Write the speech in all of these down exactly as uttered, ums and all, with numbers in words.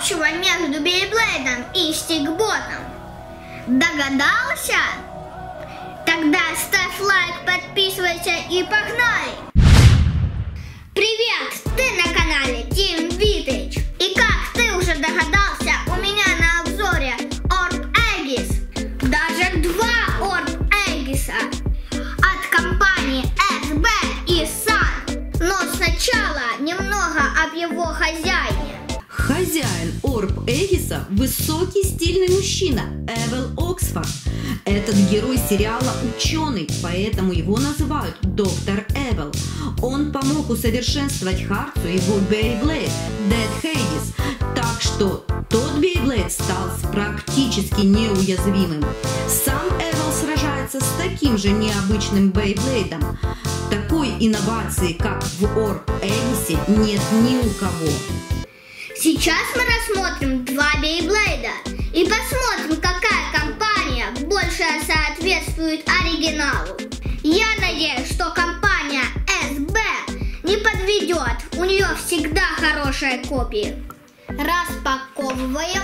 общего между Бейблейдом и Стикботом? Догадался? Тогда ставь лайк, подписывайся и погнали! Привет! Ты на канале Team Vintage. И как ты уже догадался, у меня на обзоре Orb Aegis. Даже два Orb Aegis от компании эс бэ и Sun. Но сначала немного об его хозяине. Хозяин Orb Aegis – высокий стильный мужчина Эвел Оксфорд. Этот герой сериала ученый, поэтому его называют Доктор Эвел. Он помог усовершенствовать Харцу его Бейблейд Dead Hades, так что тот Бейблейд стал практически неуязвимым. Сам Эвел сражается с таким же необычным Бейблейдом. Такой инновации, как в Orb Aegis, нет ни у кого. Сейчас мы рассмотрим два Бейблейда и посмотрим, какая компания больше соответствует оригиналу. Я надеюсь, что компания эс бэ не подведет, у нее всегда хорошие копии. Распаковываем.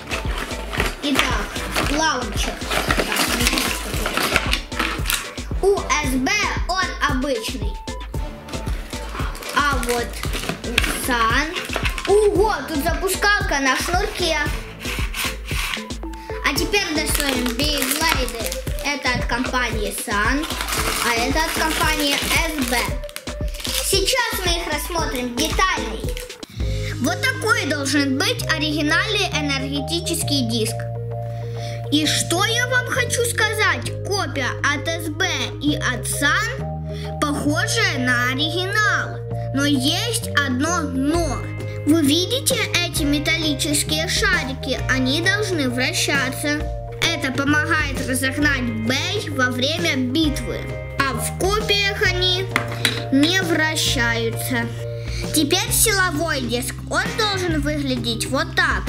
Итак, лаунчер. У эс бэ он обычный, а вот у Sun... Ого, тут запускалка на шнурке. А теперь достаем Бейблейды. Это от компании Sun, а это от компании эс бэ. Сейчас мы их рассмотрим детальней. Вот такой должен быть оригинальный энергетический диск. И что я вам хочу сказать? Копия от эс бэ и от Sun похожая на оригинал. Но есть одно но. Вы видите эти металлические шарики? Они должны вращаться. Это помогает разогнать Бей во время битвы. А в копиях они не вращаются. Теперь силовой диск. Он должен выглядеть вот так.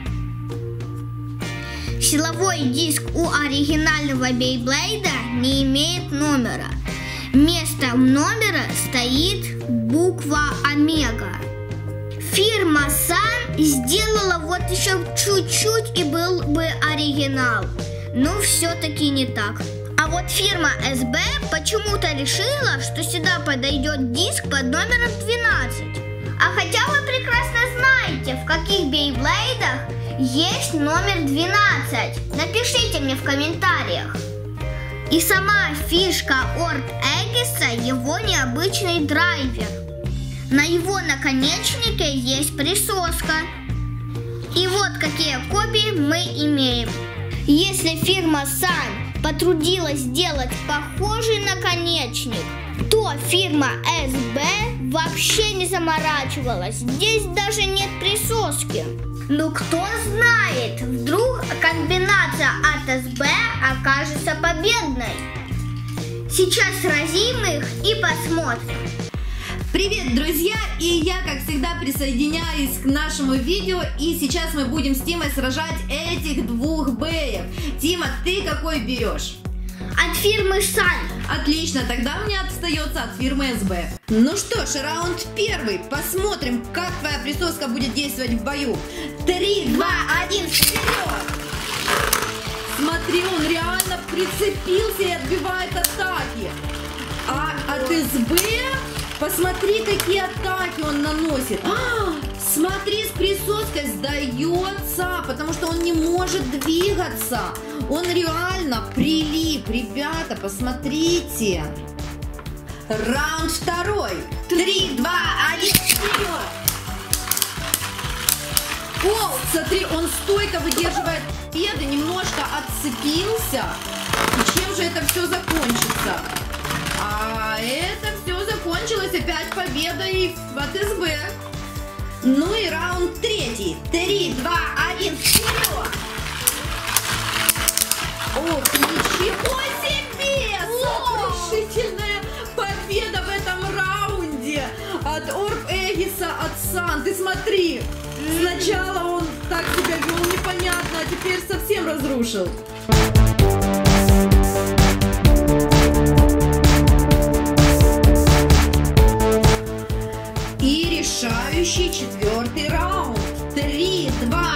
Силовой диск у оригинального Бейблейда не имеет номера. Вместо номера стоит буква Омега. Фирма Sun сделала вот еще чуть-чуть и был бы оригинал. Но все-таки не так. А вот фирма эс бэ почему-то решила, что сюда подойдет диск под номером двенадцать. А хотя вы прекрасно знаете, в каких Бейблейдах есть номер двенадцать. Напишите мне в комментариях. И сама фишка Orb Aegis — его необычный драйвер. На его наконечнике есть присоска. И вот какие копии мы имеем. Если фирма Sun потрудилась сделать похожий наконечник, то фирма эс бэ вообще не заморачивалась. Здесь даже нет присоски. Ну кто знает, вдруг комбинация от эс бэ окажется победной. Сейчас сразим их и посмотрим. Привет, друзья! И я, как всегда, присоединяюсь к нашему видео. И сейчас мы будем с Тимой сражать этих двух беев. Тима, ты какой берешь? От фирмы Sun. Отлично, тогда мне остается от фирмы эс бэ. Ну что ж, раунд первый. Посмотрим, как твоя присоска будет действовать в бою. Три, два, один, вперед! Смотри, он реально прицепился и отбивает атаки. А от эс бэ... Посмотри, какие атаки он наносит. А, смотри, с присоской сдается, потому что он не может двигаться. Он реально прилип. Ребята, посмотрите. Раунд второй. Три, два, один, вперед. О, смотри, он стойко выдерживает победы, немножко отцепился. И чем же это все закончится? А это все закончилось опять победой от эс бэ. Ну и раунд третий. Три, два, один, вперед! Ох, ничего себе! Сокрушительная победа в этом раунде от Orb Aegis от Sun. Ты смотри, сначала он так себя вел непонятно, а теперь совсем разрушил. И решающий четвертый раунд. Три, два,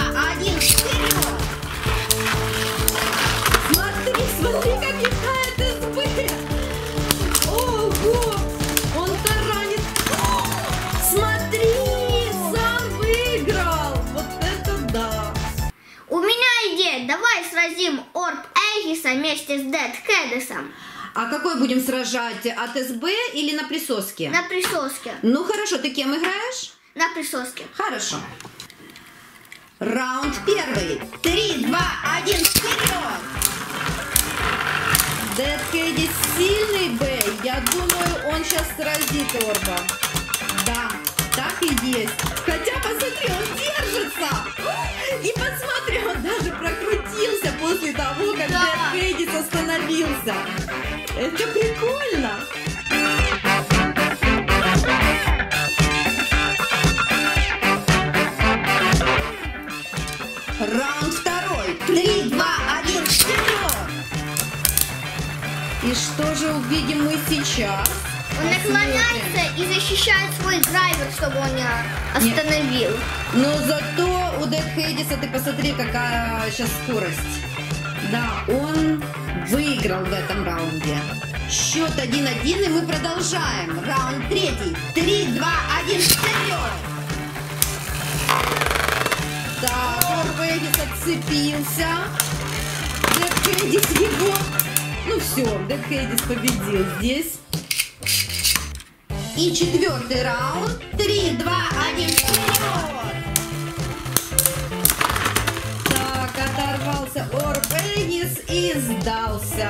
сразим Орб Эгиса вместе с Дед Хедисом. А какой будем сражать? От СБ или на присоске? На присоске. Ну хорошо, ты кем играешь? На присоске. Хорошо. Раунд первый. Три, два, один, вперед! Дед Хэдис сильный Б. Я думаю, он сейчас сразит Орба. Да, так и есть. Хотя, посмотри, он держится. И посмотри, он даже прокрутился после того, как да. Дед Хэдис остановился. Это прикольно. Раунд второй. Три, два, один, вперед! И что же увидим мы сейчас? Он наклоняется и защищает свой драйвер, чтобы он не остановил. Нет. Но зато у Дед Хэдиса, ты посмотри, какая сейчас скорость. Да, он выиграл в этом раунде. Счет один-один, и мы продолжаем. Раунд третий. Три, два, один, вперед! Так, Орб Эгис отцепился. Дед Хэдис его... Ну все, Дед Хэдис победил здесь. И четвертый раунд. Три, два, один, вперед! Так, оторвался Орб Эгис и сдался.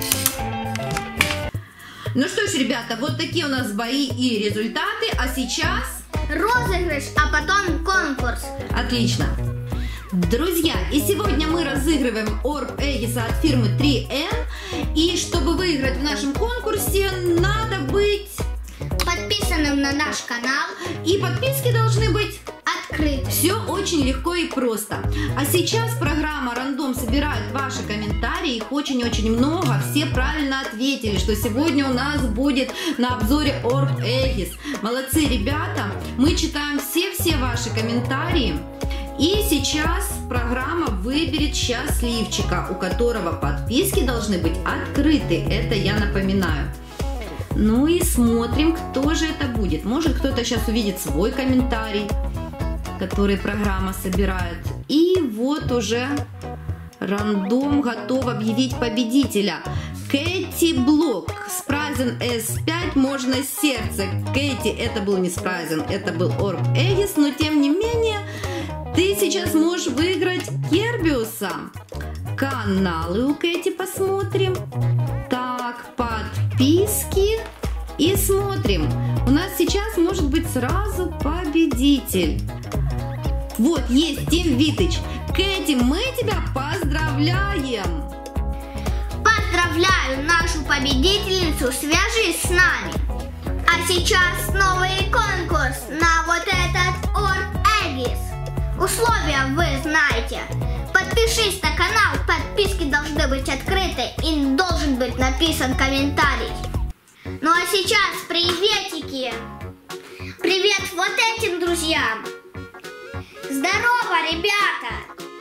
Ну что ж, ребята, вот такие у нас бои и результаты. А сейчас... розыгрыш, а потом конкурс. Отлично. Друзья, и сегодня мы разыгрываем Орб Эгиса от фирмы три эн. И чтобы выиграть в нашем конкурсе, надо быть... подписанным на наш канал. И подписки должны быть... открыты. Все очень легко и просто. А сейчас программа Рандом собирает ваши комментарии. Их очень-очень много. Все правильно ответили, что сегодня у нас будет на обзоре Орб Эгис. Молодцы, ребята. Мы читаем все-все ваши комментарии. И сейчас программа выберет счастливчика, у которого подписки должны быть открыты. Это я напоминаю. Ну и смотрим, кто же это будет. Может, кто-то сейчас увидит свой комментарий, который программа собирает. И вот уже рандом готов объявить победителя. Кэти Блок. Спрайзен эс пять, можно сердце. Кэти, это был не Спрайзен, это был Орб Эгис, но тем не менее ты сейчас можешь выиграть Кербиуса. Каналы у Кэти посмотрим. Так, подписки. И смотрим. У нас сейчас может быть сразу победитель. Вот, есть Тим Витыч. Кэти, мы тебя поздравляем. Поздравляю нашу победительницу. Свяжись с нами. А сейчас новый конкурс на вот этот Орб Эгис. Условия вы знаете. Подпишись на канал, подписки должны быть открыты и должен быть написан комментарий. Ну а сейчас приветики. Привет вот этим друзьям. Здорово, ребята.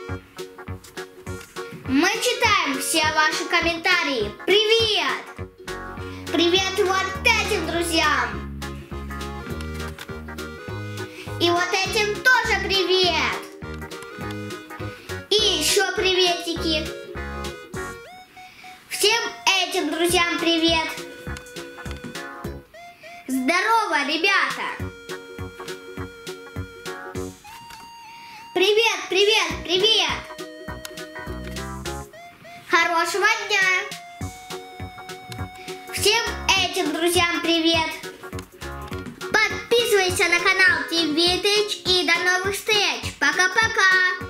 Мы читаем все ваши комментарии. Привет. Привет вот этим друзьям. И вот этим тоже привет. И еще приветики. Всем этим друзьям привет. Здорово, ребята. Привет, привет, привет. Хорошего дня. Всем этим друзьям привет. Подписывайся на канал Тим Витыч и до новых встреч. Пока-пока.